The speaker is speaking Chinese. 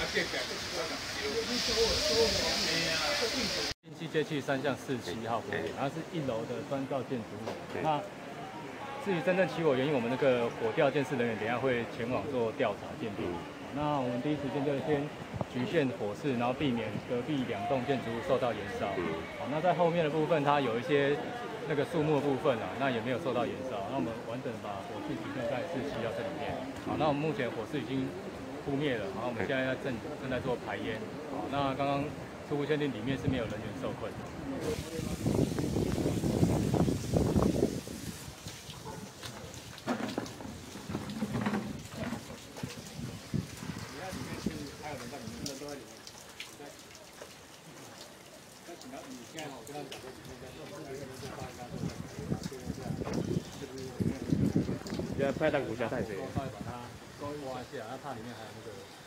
近期街区3巷47号火点，它是1楼的砖造建筑物。那至于真正起火原因，我们那个火调监视人员等一下会前往做调查鉴定。那我们第一时间就先局限火势，然后避免隔壁2栋建筑物受到延烧。好，那在后面的部分，它有一些那个树木的部分啊，那也没有受到延烧。那我们完整把火势集中在47到这里面。好，那我们目前火势已经扑灭了，然后我们现在正在做排烟。好，那刚刚初步鉴定里面是没有人员受困。 现在派单骨架太肥了。 稍微把它挖一下，它怕里面还有那个。